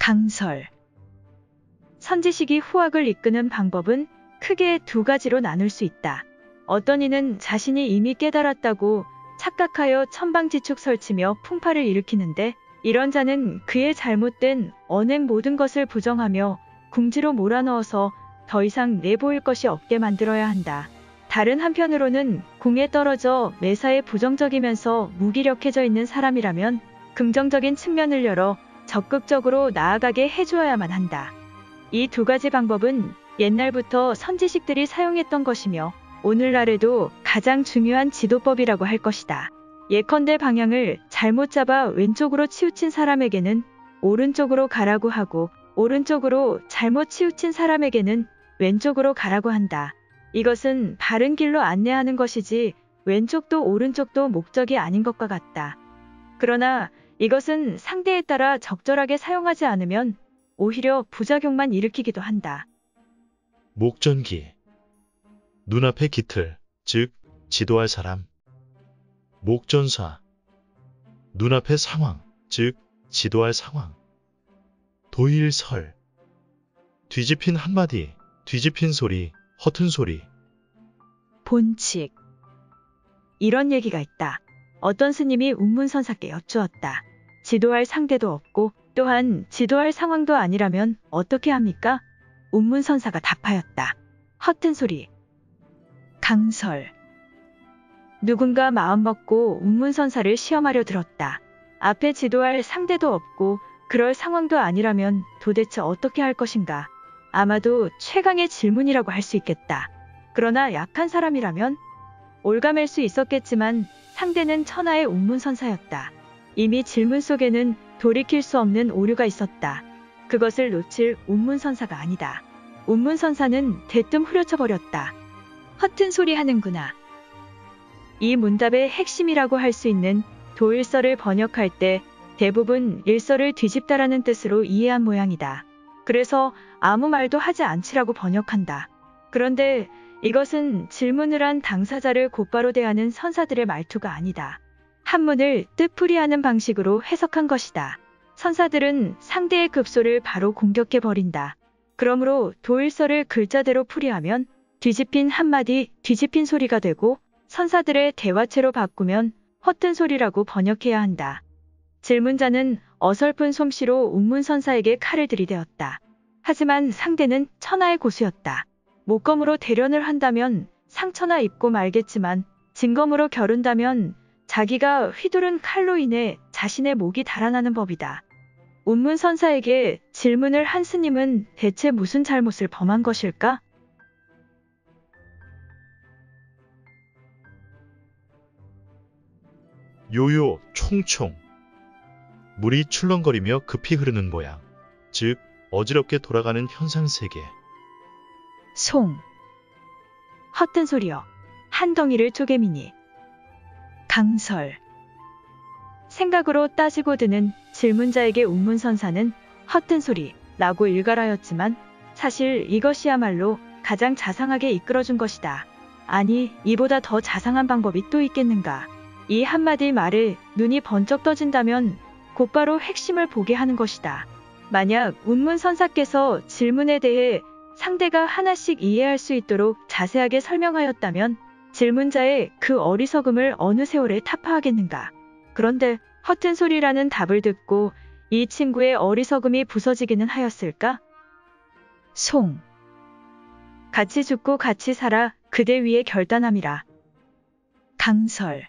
강설. 선지식이 후학을 이끄는 방법은 크게 두 가지로 나눌 수 있다. 어떤 이는 자신이 이미 깨달았다고 착각하여 천방지축 설치며 풍파를 일으키는데, 이런 자는 그의 잘못된 언행 모든 것을 부정하며 궁지로 몰아넣어서 더 이상 내보일 것이 없게 만들어야 한다. 다른 한편으로는 공에 떨어져 매사에 부정적이면서 무기력해져 있는 사람이라면 긍정적인 측면을 열어 적극적으로 나아가게 해주어야만 한다. 이 두 가지 방법은 옛날부터 선지식들이 사용했던 것이며 오늘날에도 가장 중요한 지도법이라고 할 것이다. 예컨대 방향을 잘못 잡아 왼쪽으로 치우친 사람에게는 오른쪽으로 가라고 하고, 오른쪽으로 잘못 치우친 사람에게는 왼쪽으로 가라고 한다. 이것은 바른 길로 안내하는 것이지 왼쪽도 오른쪽도 목적이 아닌 것과 같다. 그러나 이것은 상대에 따라 적절하게 사용하지 않으면 오히려 부작용만 일으키기도 한다. 목전기. 눈앞의 기틀, 즉 지도할 사람. 목전사. 눈앞의 상황, 즉 지도할 상황. 도일설. 뒤집힌 한마디, 뒤집힌 소리, 허튼 소리. 본칙. 이런 얘기가 있다. 어떤 스님이 운문선사께 여쭈었다. 지도할 상대도 없고 또한 지도할 상황도 아니라면 어떻게 합니까? 운문선사가 답하였다. 허튼 소리. 강설. 누군가 마음먹고 운문선사를 시험하려 들었다. 앞에 지도할 상대도 없고 그럴 상황도 아니라면 도대체 어떻게 할 것인가? 아마도 최강의 질문이라고 할 수 있겠다. 그러나 약한 사람이라면 올가맬 수 있었겠지만 상대는 천하의 운문선사였다. 이미 질문 속에는 돌이킬 수 없는 오류가 있었다. 그것을 놓칠 운문선사가 아니다. 운문선사는 대뜸 후려쳐버렸다. 허튼 소리 하는구나. 이 문답의 핵심이라고 할 수 있는 도일설을 번역할 때 대부분 일설을 뒤집다라는 뜻으로 이해한 모양이다. 그래서 아무 말도 하지 않지라고 번역한다. 그런데 이것은 질문을 한 당사자를 곧바로 대하는 선사들의 말투가 아니다. 한문을 뜻풀이하는 방식으로 해석한 것이다. 선사들은 상대의 급소를 바로 공격해버린다. 그러므로 도일설을 글자대로 풀이하면 뒤집힌 한마디, 뒤집힌 소리가 되고, 선사들의 대화체로 바꾸면 허튼 소리라고 번역해야 한다. 질문자는 어설픈 솜씨로 운문선사에게 칼을 들이대었다. 하지만 상대는 천하의 고수였다. 목검으로 대련을 한다면 상처나 입고 말겠지만 진검으로 겨룬다면 자기가 휘두른 칼로 인해 자신의 목이 달아나는 법이다. 운문선사에게 질문을 한 스님은 대체 무슨 잘못을 범한 것일까? 요요, 총총. 물이 출렁거리며 급히 흐르는 모양, 즉 어지럽게 돌아가는 현상세계. 송. 허튼 소리여. 한 덩이를 쪼개미니. 강설. 생각으로 따지고 드는 질문자에게 운문선사는 허튼 소리라고 일갈하였지만 사실 이것이야말로 가장 자상하게 이끌어준 것이다. 아니, 이보다 더 자상한 방법이 또 있겠는가? 이 한마디 말에 눈이 번쩍 떠진다면 곧바로 핵심을 보게 하는 것이다. 만약 운문선사께서 질문에 대해 상대가 하나씩 이해할 수 있도록 자세하게 설명하였다면 질문자의 그 어리석음을 어느 세월에 타파하겠는가. 그런데 허튼 소리라는 답을 듣고 이 친구의 어리석음이 부서지기는 하였을까? 송. 같이 죽고 같이 살아 그대 위에 결단함이라. 강설.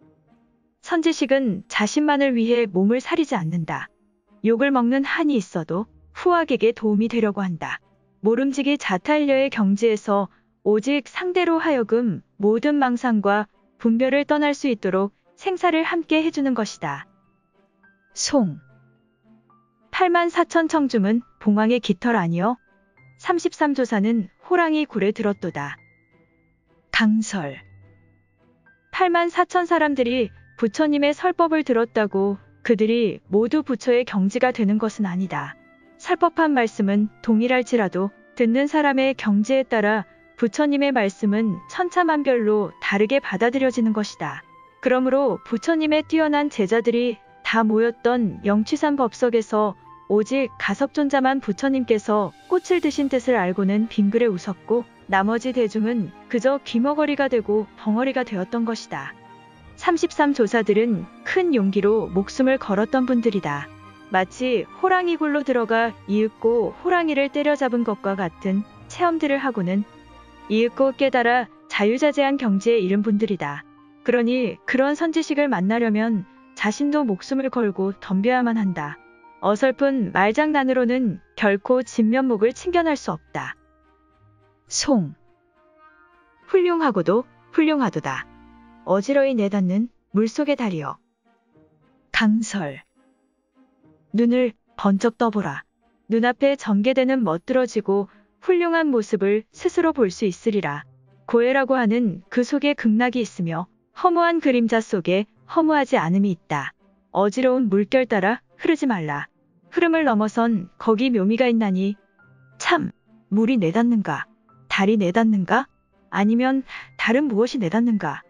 선지식은 자신만을 위해 몸을 사리지 않는다. 욕을 먹는 한이 있어도 후학에게 도움이 되려고 한다. 모름지기 자탈려의 경지에서 오직 상대로 하여금 모든 망상과 분별을 떠날 수 있도록 생사를 함께 해주는 것이다. 송. 84,000 청중은 봉황의 깃털 아니여 33조사는 호랑이 굴에 들었도다. 강설. 84,000 사람들이 부처님의 설법을 들었다고 그들이 모두 부처의 경지가 되는 것은 아니다. 설법한 말씀은 동일할지라도 듣는 사람의 경지에 따라 부처님의 말씀은 천차만별로 다르게 받아들여지는 것이다. 그러므로 부처님의 뛰어난 제자들이 다 모였던 영취산 법석에서 오직 가섭존자만 부처님께서 꽃을 드신 뜻을 알고는 빙그레 웃었고 나머지 대중은 그저 귀머거리가 되고 벙어리가 되었던 것이다. 33 조사들은 큰 용기로 목숨을 걸었던 분들이다. 마치 호랑이 굴로 들어가 이윽고 호랑이를 때려잡은 것과 같은 체험들을 하고는 이윽고 깨달아 자유자재한 경지에 이른 분들이다. 그러니 그런 선지식을 만나려면 자신도 목숨을 걸고 덤벼야만 한다. 어설픈 말장난으로는 결코 진면목을 챙겨낼 수 없다. 송. 훌륭하고도 훌륭하도다. 어지러이 내닫는 물속의 달이여. 강설. 눈을 번쩍 떠보라. 눈앞에 전개되는 멋들어지고 훌륭한 모습을 스스로 볼 수 있으리라. 고해라고 하는 그 속에 극락이 있으며 허무한 그림자 속에 허무하지 않음이 있다. 어지러운 물결 따라 흐르지 말라. 흐름을 넘어선 거기 묘미가 있나니 참 물이 내닫는가? 달이 내닫는가? 아니면 달은 무엇이 내닫는가?